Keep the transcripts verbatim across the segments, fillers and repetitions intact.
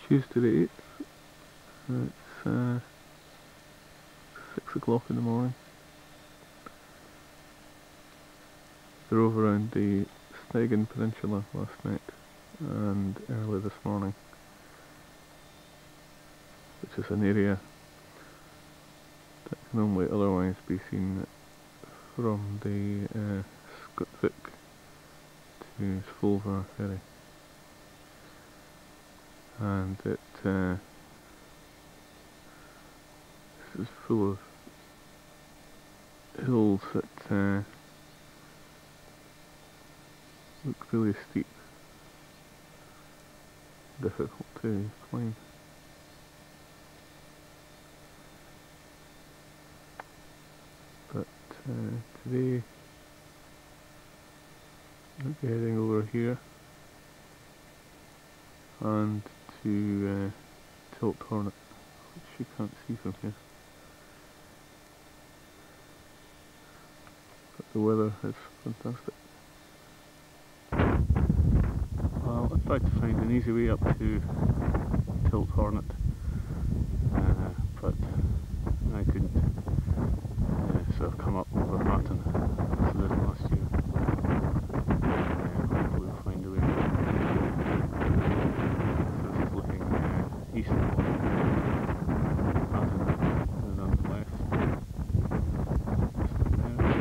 Tuesday the eighth. It's uh, six o'clock in the morning. Drove around the Steggen Peninsula last night and early this morning, which is an area that can only otherwise be seen from the uh, Skutevik to Svolvær ferry. And it uh, this is full of hills that uh, look really steep, difficult to climb. But uh, today I'll be heading over here and to uh, Tilt Hornet, which you can't see from here. But the weather is fantastic. Well, I tried to find an easy way up to Tilt Hornet, uh, but I couldn't uh, sort of come up over Hatton as I did last year. Uh, hopefully we'll find a way. So this is looking uh, east of Hatton and on the left. Just in there.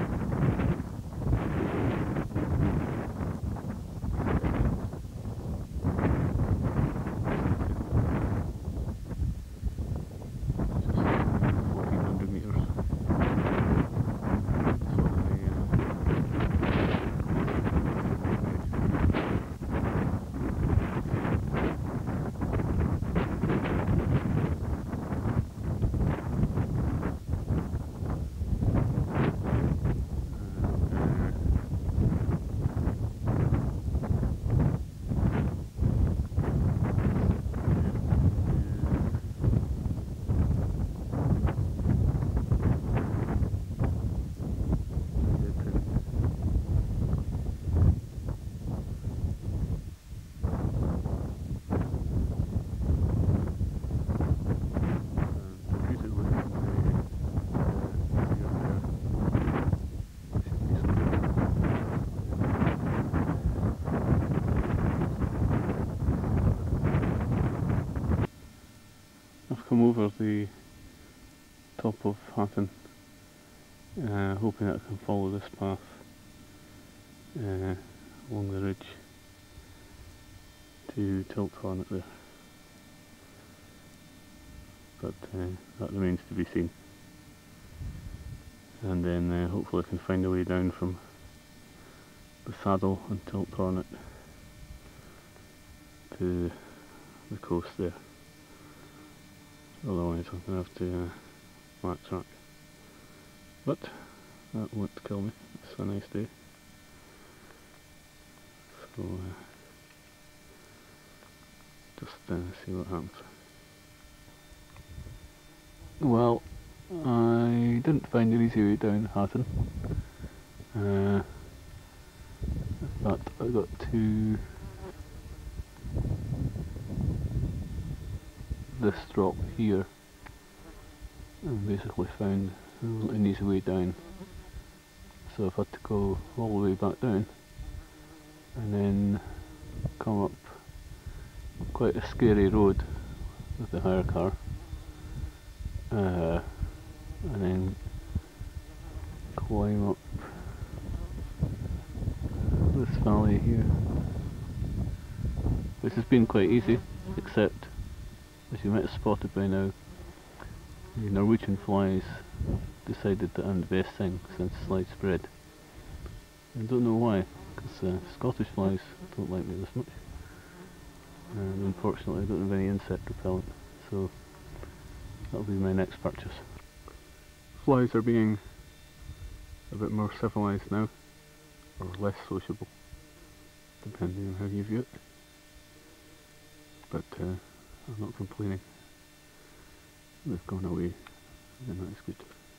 I've come over the top of Hatton, uh, hoping that I can follow this path uh, along the ridge to Tilt Hornet there, but uh, that remains to be seen. And then uh, hopefully I can find a way down from the saddle and Tilt Hornet to the coast there. Otherwise I'm going to have to uh, backtrack. But that won't kill me, it's a nice day. So uh, just uh, see what happens. Well, I didn't find an easy way down Hatton. Uh, but I got to this drop here and basically found an easy way down, so I've had to go all the way back down and then come up quite a scary road with the hire car, uh, and then climb up this valley here, which has been quite easy, except, as you might have spotted by now, the Norwegian flies decided that I'm the best thing since sliced bread. I don't know why, because uh, Scottish flies don't like me this much, and unfortunately I don't have any insect repellent, so that'll be my next purchase. Flies are being a bit more civilised now, or less sociable, depending on how you view it, but uh, I'm not complaining. They've gone away, and that is good.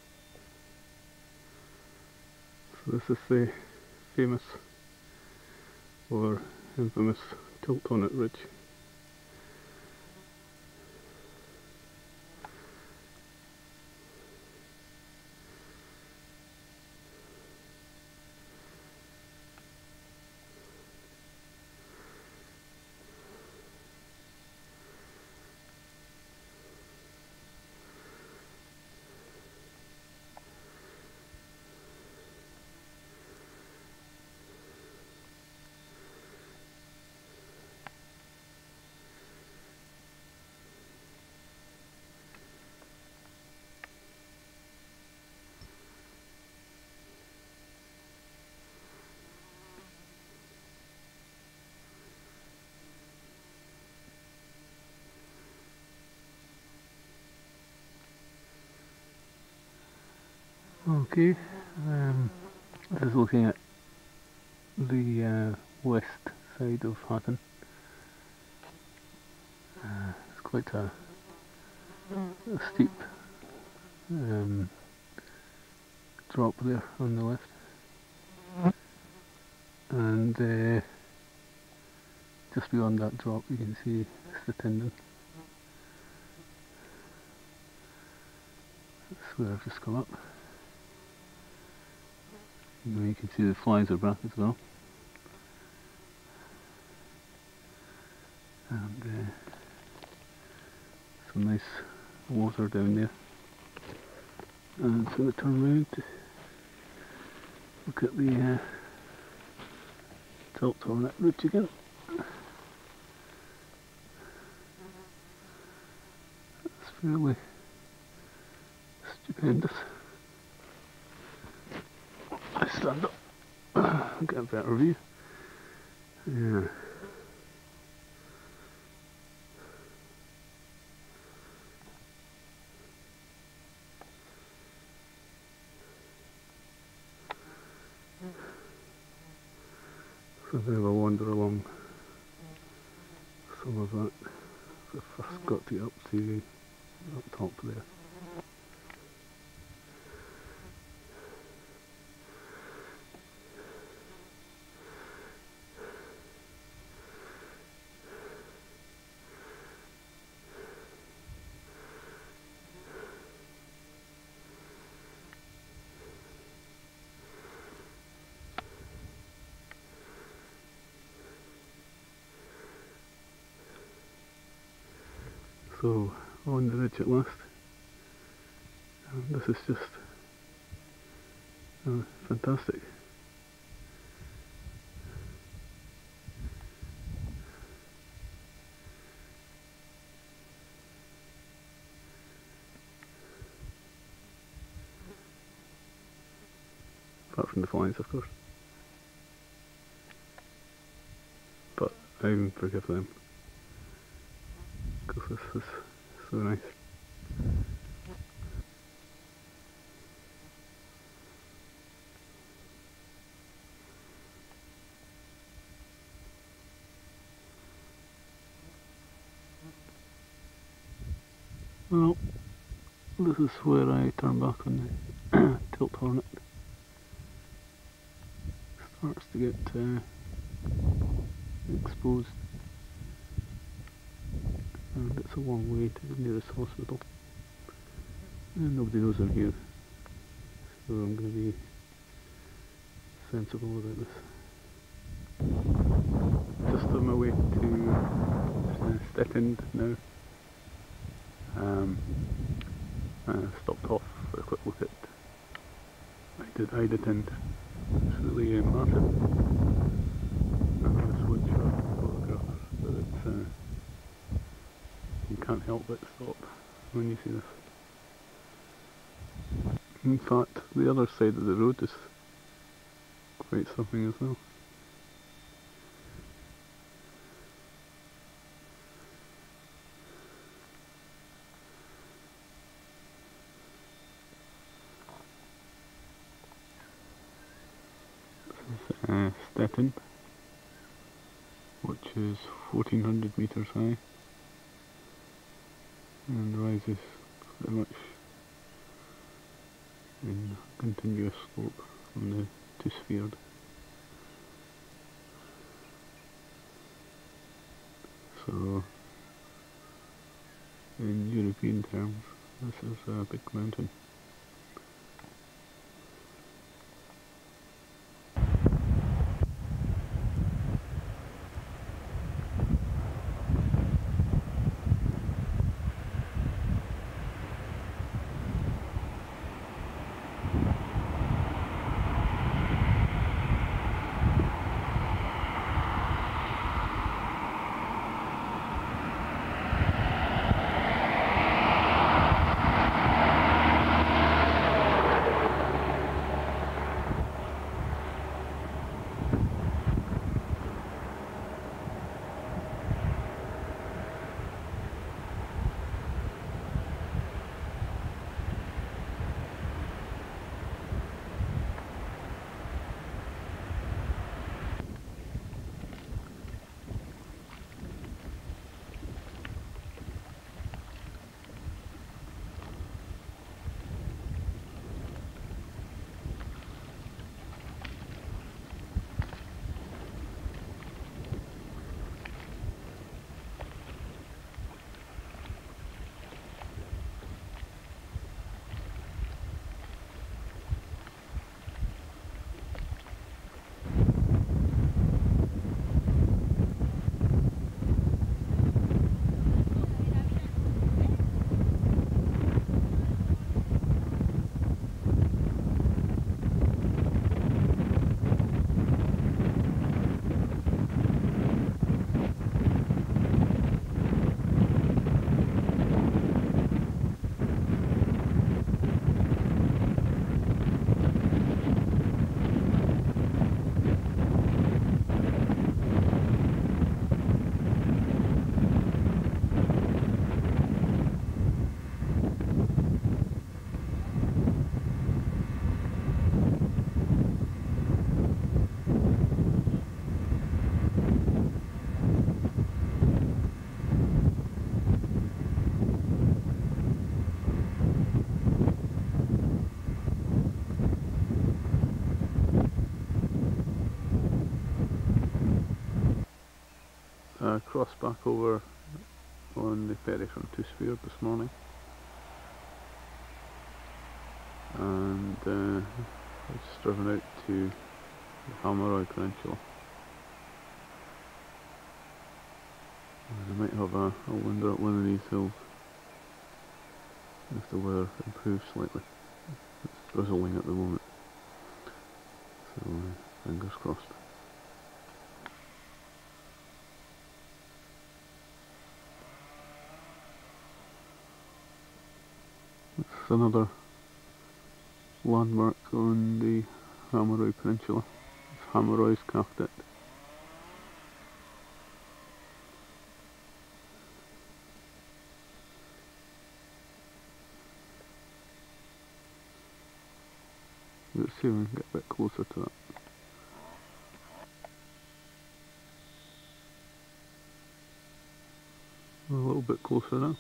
So this is the famous or infamous Tilt Hornet Ridge. Okay, um, this is looking at the uh, west side of Hatton. Uh, it's quite a, a steep um, drop there on the left, and uh, just beyond that drop you can see Stratindon. That's where I've just come up. You can see the flies are back as well. And uh, some nice water down there. And it's going to turn round to look at the uh, tilt hornet route again. It's fairly stupendous. I stand up, get a better view. Yeah. So there we'll wander along some of that. So I first got to get up to up top there. So, on the ridge at last, and this is just uh, fantastic. Apart from the flies, of course, but I forgive them. Because this is so nice. Well, this is where I turn back on the tilt hornet. Starts to get uh, exposed. And it's a long way to the nearest hospital, and nobody knows I'm here, so I'm going to be sensible about this. Just on my way to uh, Stratindon now. Um, I stopped off for a quick look at Idetind. It's really uh, massive. I know it's wood shot photographs, but it's uh, you can't help but stop when you see this. In fact, the other side of the road is quite something as well. This is uh, Stratindon, which is fourteen hundred metres high and rises pretty much in continuous slope from the to Sphered. So in European terms, this is a big mountain. uh, crossed back over on the ferry from Two-Sphere this morning, and uh, I've just driven out to the Hameroi Peninsula, and I might have a, a wander up one of these hills if the weather improves slightly. It's drizzling at the moment, so uh, fingers crossed. It's another landmark on the Hameroi Peninsula. It's Hameroi's Kaftet. Let's see if we can get a bit closer to that. A little bit closer now.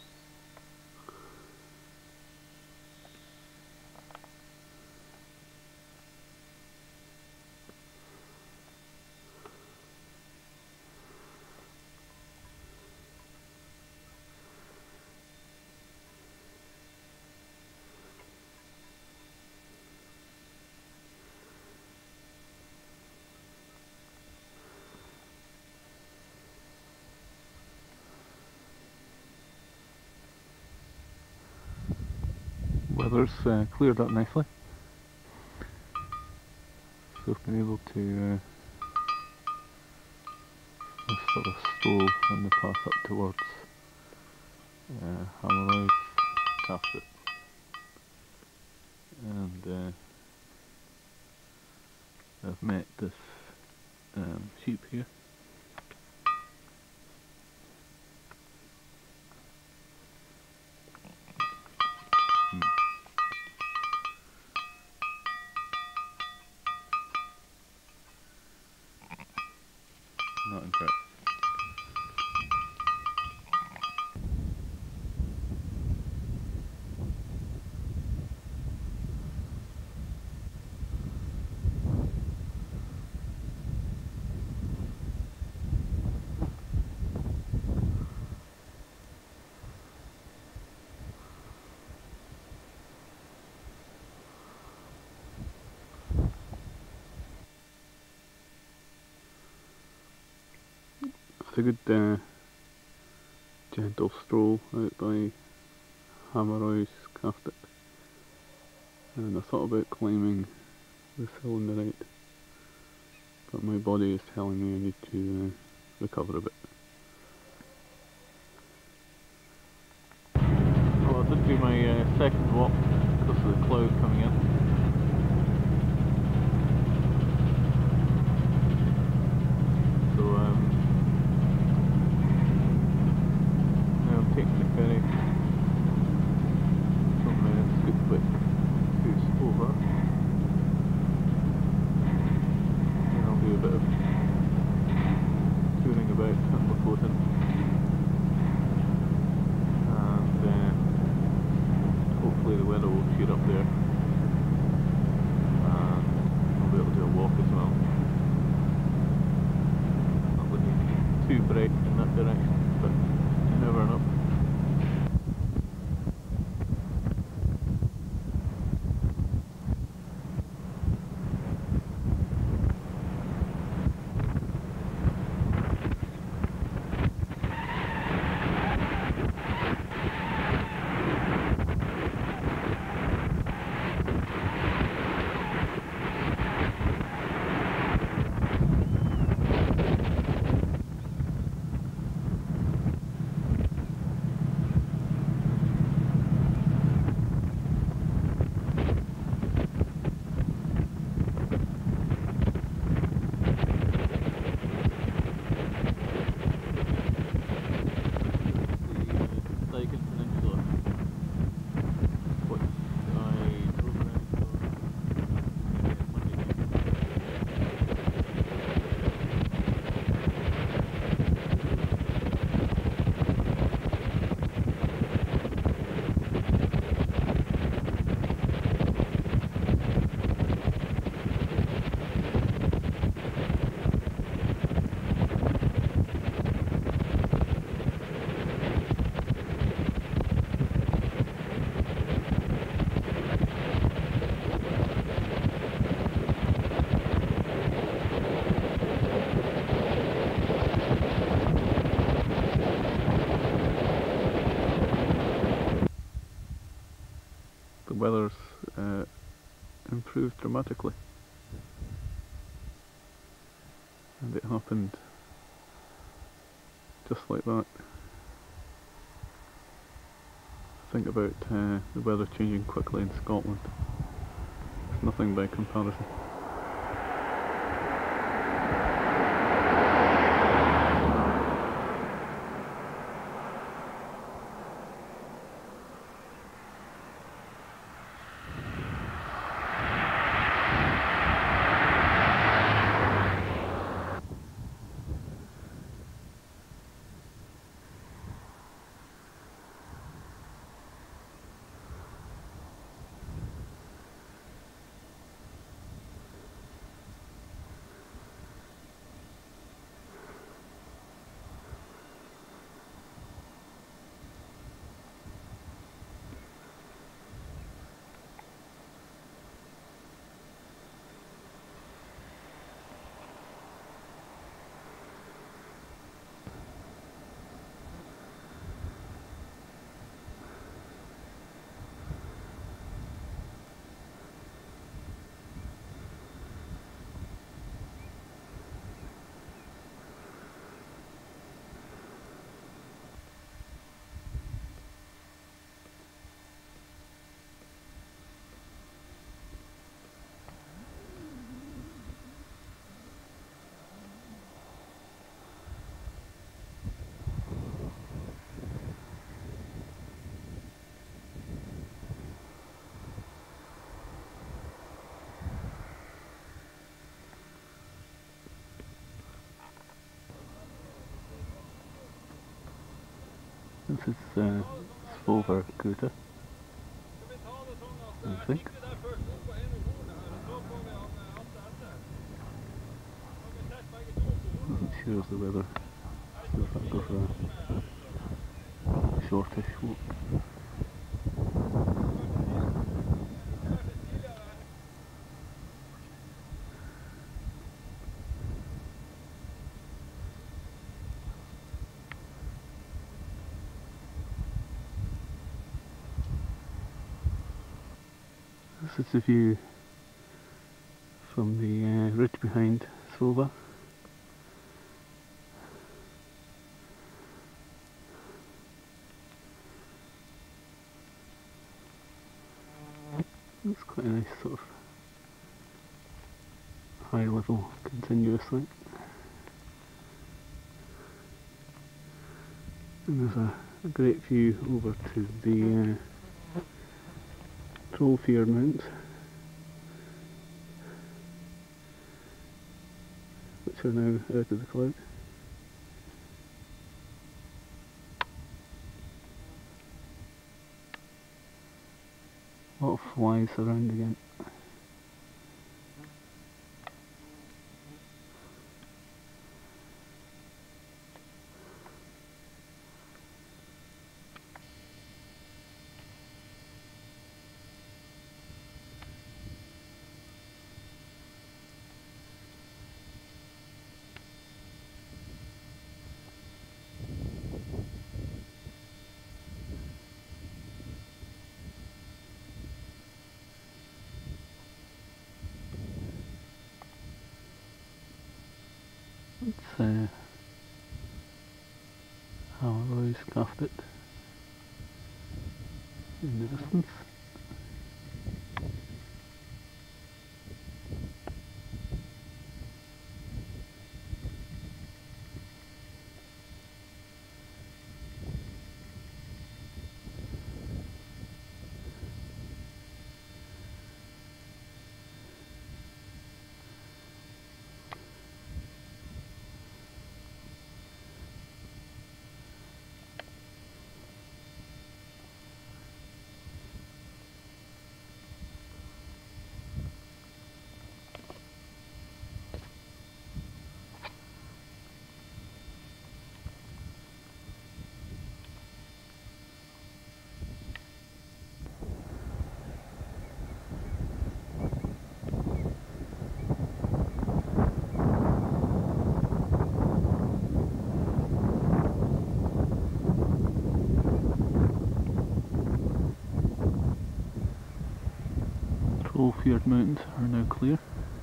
Weather's uh, cleared up nicely, so I've been able to uh, sort of stroll on the path up towards uh, Hameroi's Kaftet, and uh, I've met this um, sheep here. Not impressed. It's a good uh, gentle stroll out by Hameroi's Kaftet, and I thought about climbing this hill on the right, but my body is telling me I need to uh, recover a bit. Well, I did do my uh, second walk because of the cloud coming in. Taking the ferry from uh, Scootwick to over, and I'll do a bit of touring about Hammerfoten, and uh, hopefully the weather will cheer up there, and I'll be able to do a walk as well. Not looking too bright in that direction, but you never know. weather's uh, improved dramatically. And it happened just like that. Think about uh, the weather changing quickly in Scotland. It's nothing by comparison. This is uh, Svoverkuta, I think. Doesn't show us the weather, so if that goes for a shortish walk. This is the view from the uh, ridge behind Svova. It's quite a nice sort of high level continuous thing. And there's a, a great view over to the uh, Trollfjord Mountains, which are now out of the cloud. A lot of flies around again. It's uh, how I've always cast it in the distance. snow-pierced mountains are now clear.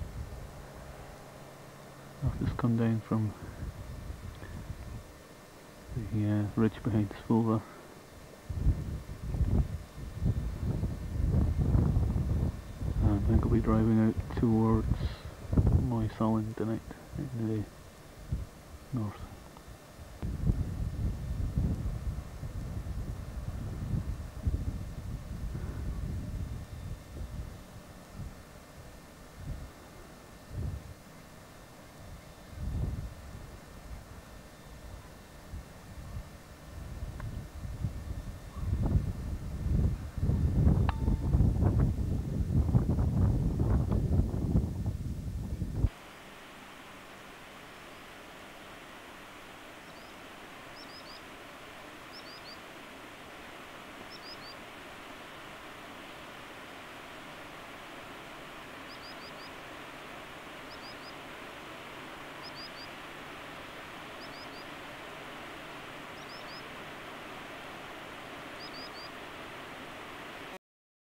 I've just come down from the uh, ridge behind Svolva. And I think I'll be driving out towards Moysallen tonight in the north.